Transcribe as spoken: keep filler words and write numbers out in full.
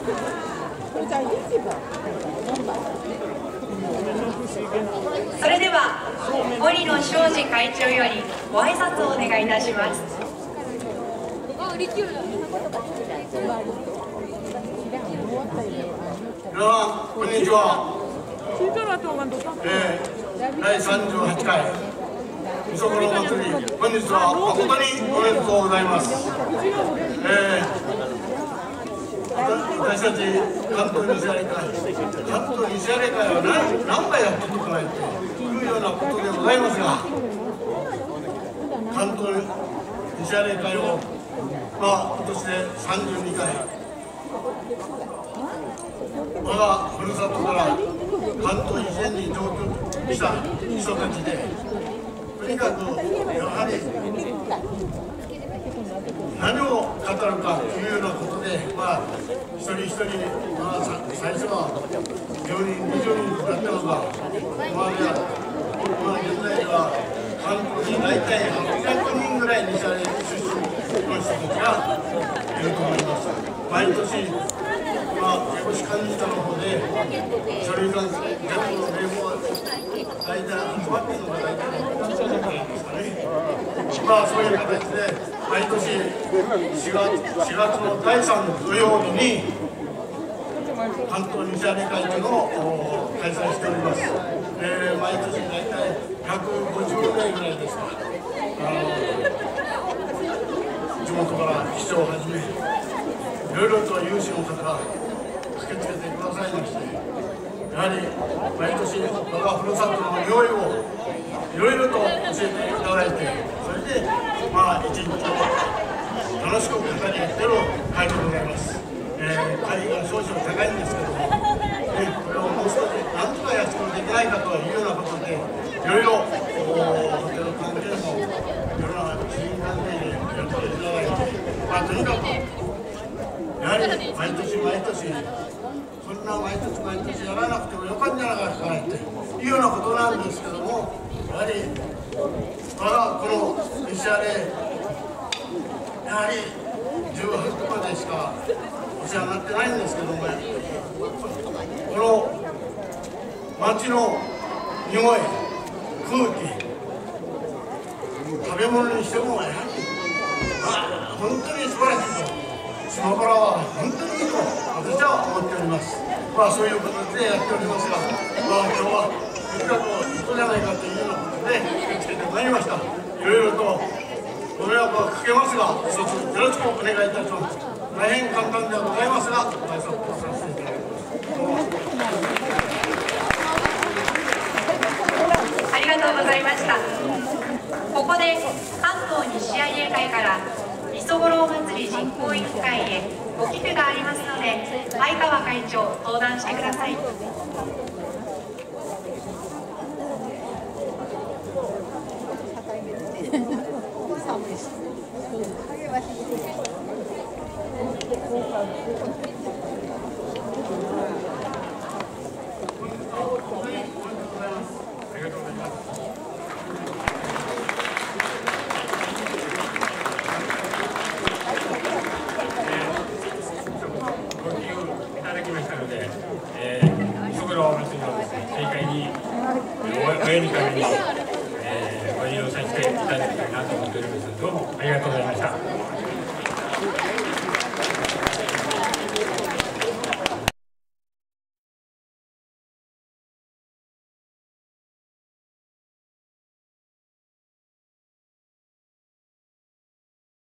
それでは森野昌司会長よりご挨拶をお願いいたします。 皆さんこんにちは。えー、だいさんじゅうはちかいみそぼろ祭り、本日は誠におめでとうございます。えー私たち関東西割会、関東西割会は何何回やっていかないというようなことでございますが、関東西割会を、まあ、今年でさんじゅうにかい、我がふるさとから関東以前に上京した人たちで、とにかくやはり何を語るかというようなことで、まあ、一人一人、まあ、最初はじゅうにん、にじゅうにんだったのが、まあ、まあ、現在では関東に大体はっぴゃくにんぐらい西割出身の人たちがいると思います。毎年、まあ、江越幹事長の方で、書類関係、全部の名簿は大体集まっているのが大体何社だからですかね。まあ、そういう形で、毎年しがつのだいさん土曜日に関東西割会というのを開催しております。えー、毎年大体ひゃくごじゅうめいぐらいですか、あの地元から市長をはじめいろいろと有志の方が駆けつけてくださいまして、やはり毎年我がふるさとの匂いをいろいろと教えていただいて、それでまあ一日楽しく語り合ってる会でございます。えー、会が少々高いんですけども、えー、これをもう少しなんとか安くできないかというようなことで、いろいろホテル関係もいろんな人員関係でやっていただいて、まあ、とにかくやはり毎年毎年そんな毎年毎年やらなくてもよかったんじゃないかなっていうようなことなんですけども、やはり我がこの西割やはりじゅうはちまでしかお世話になってないんですけども、この町の匂い、空気、食べ物にしてもやはり、まあ、本当に素晴らしいと、島原は本当にいいと私は思っております。まあ、そういう形でやっておりますが、まあ、今日はせっかくいい子じゃないかというようなことで駆けつけてまいりました。いろいろとご迷惑はかけますが、一つよろしくお願いいたします。大変簡単ではございますが、ご挨拶をさせていただきます。 ありがとうございました。ここで関東西割会から磯五郎祭り実行委員会へご寄付がありますので、相川会長登壇してください。 おやり会に、えー、ご利用させていただきたいなと思っております。どうもありがとうございました。